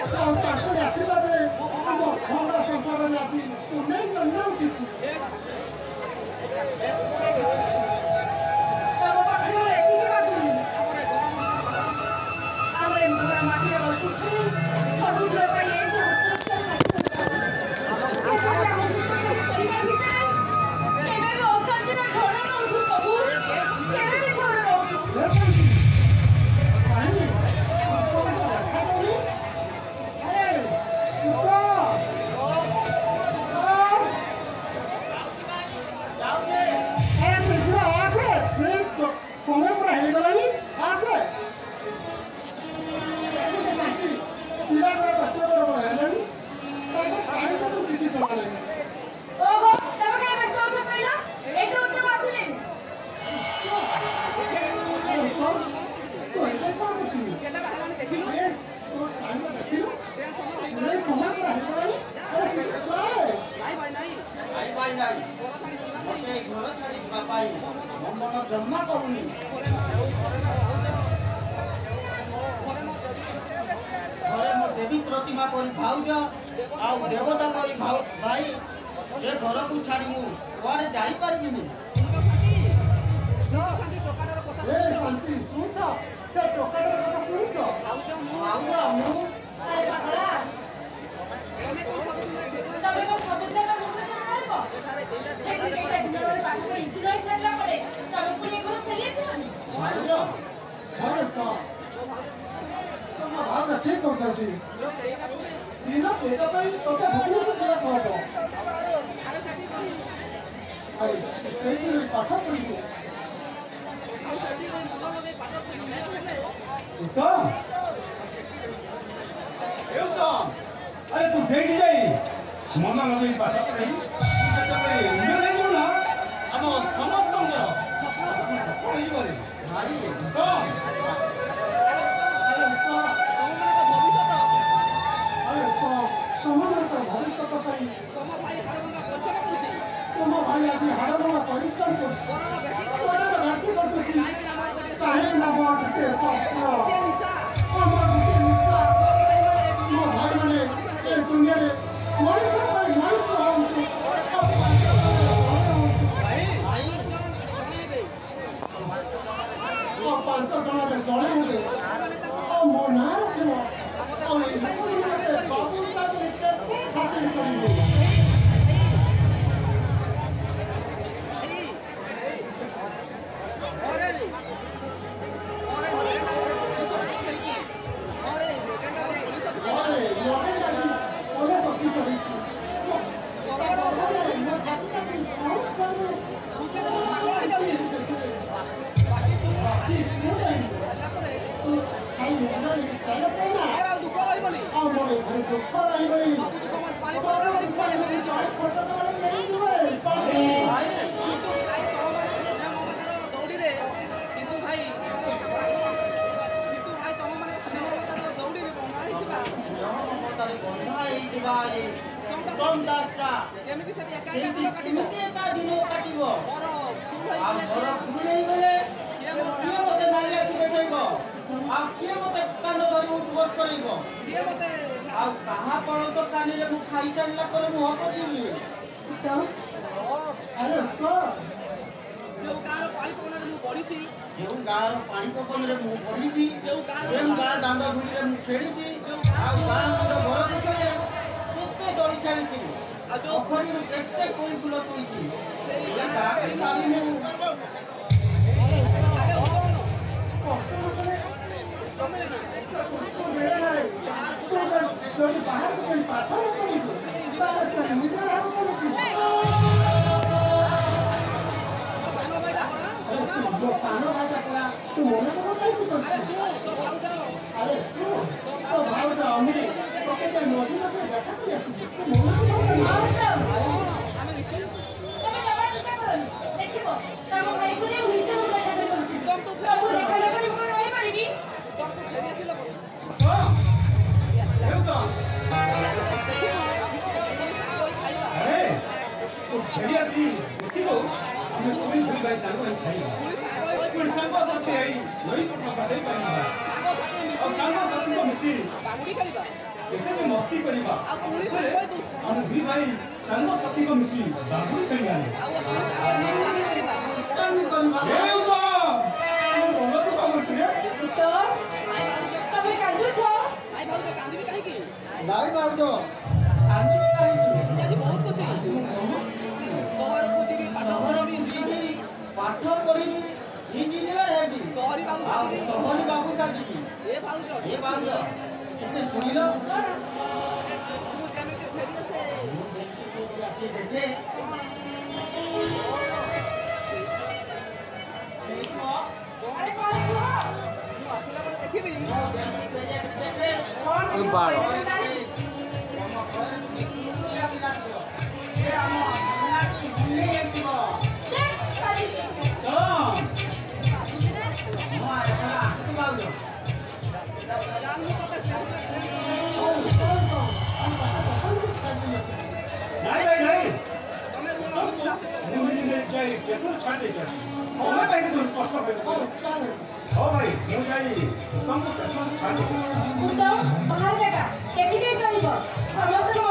ଆଉ ତାଙ୍କ ଆଶୀର୍ବାଦରେ ଆମ ଘର ସଂସାରରେ ଆଜି ପୁନେଇ ଜନ୍ମ ଉଠିଛି। जमा करूनी घरे मो देवी प्रतिमा करी भाउज आ देवता करी भाई जे घर को छाड़ी मु कुआडे जाई पारबिनी। ए शांति सुनछ से टोकाडर କଥା सुनछ भाउज मु अरे पागला तबे को सबुद्ध का मुझसे सुनाइबो सेठी केटा दिनरे पाठ में इति रही सारला परे तबे पुनी घर फेली सिबनी भाउज अरे तो भाव ठीक होता छी दिन पेट ପାଇଁ ତୋତେ ଭୁବନେଶ୍ୱର ଯିବା କହିବ ଆଇ ସେଇଠି ପାଠ ପଢିବୁ अरे तू सेठी जाई मन लगे पाठ पढ़ी ना आम समस्त तुम भाई आज हाड़भंगा परिश्रम पांच जन जड़े हो मो ना बाबू खातिर करेंगे साथ କେତେ ବି ମସ୍ତି କରିବା ଆମ ଦୁଇ ଭାଇ ସାଙ୍ଗ ସାଥୀଙ୍କ ମିଶି ବାବୁଲ ଖେଳିବା ତମେ କାନ୍ଦୁଛ? ନାଇଁ ଭାଉଜ କାନ୍ଦିବି କାହିଁକି ପାଠ ପଢିବି ଇଞ୍ଜିନିୟର ହେବି ସହରୀ ବାବୁ ଚାଲିବି ଏ ଭାଉଜ କେତେ ଶୁଣିଲ ଆରେ କଣ କୁହ? କେଶର ଛାଡ଼ି ଦେଇଛ ତମେ କାହିଁକି କଷ୍ଟ କରିବ ହଉ ଭାଇ ମୁଁ ଯାଇ ତମକୁ କେଶର ଛାଡ଼ି ମୁଁ ତ ବାହାର ଜାଗା କେମିତି ଚଳିବ ସମସ୍ତେ